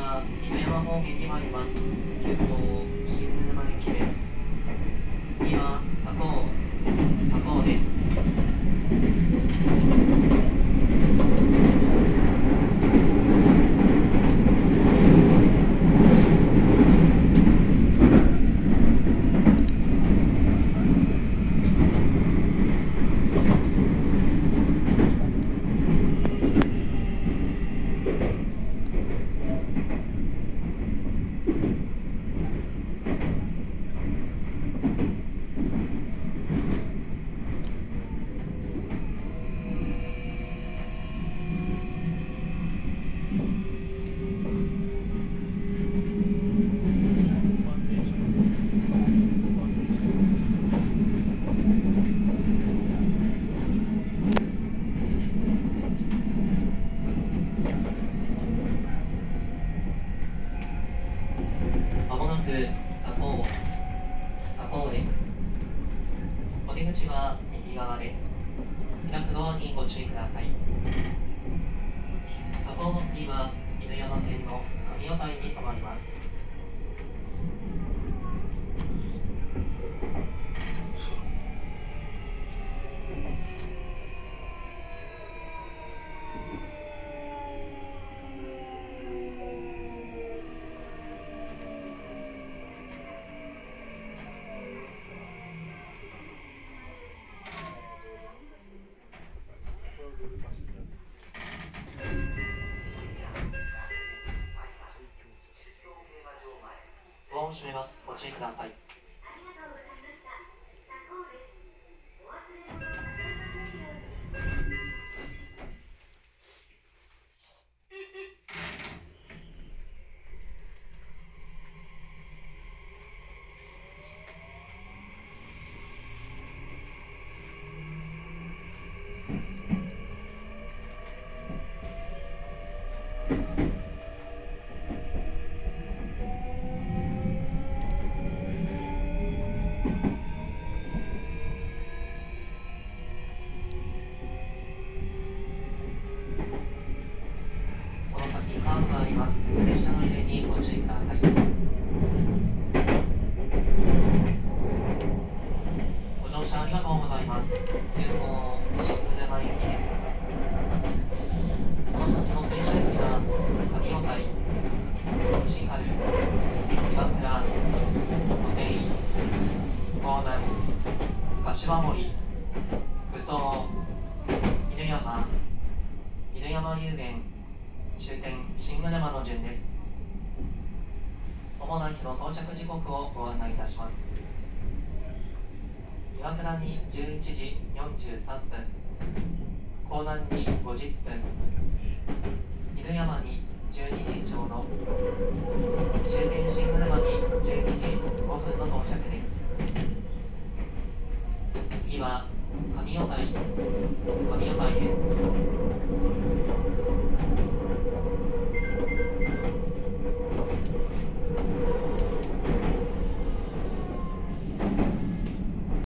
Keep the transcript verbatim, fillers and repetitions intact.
は犬山方面に参ります。急行新沼行きです。次は佐藤佐藤です。は右側です。開くドアにご注意ください。佐藤の次は犬山線の上尾台に停まります。ドアを閉めます。ご注意ください。カーブがあります。列車の揺れにご注意ください。ご乗車ありがとうございます。急行新沼行きです。この先の停車駅は上尾台、新春、岩倉、小手井、港南、柏森、武装、犬山、犬山遊園、終点新沼の順です。主な駅の到着時刻をご案内いたします。岩倉にじゅういちじよんじゅうさんぷん、港南にごじゅっぷん、犬山にじゅうにじちょうど、終点新沼に